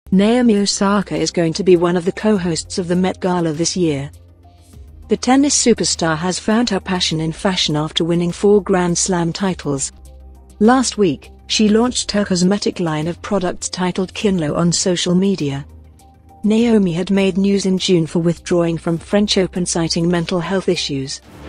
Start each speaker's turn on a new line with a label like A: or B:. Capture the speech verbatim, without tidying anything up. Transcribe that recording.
A: Naomi Osaka is going to be one of the co-hosts of the Met Gala this year. The tennis superstar has found her passion in fashion after winning four Grand Slam titles. Last week, she launched her cosmetic line of products titled Kinlo on social media. Naomi had made news in June for withdrawing from French Open citing mental health issues.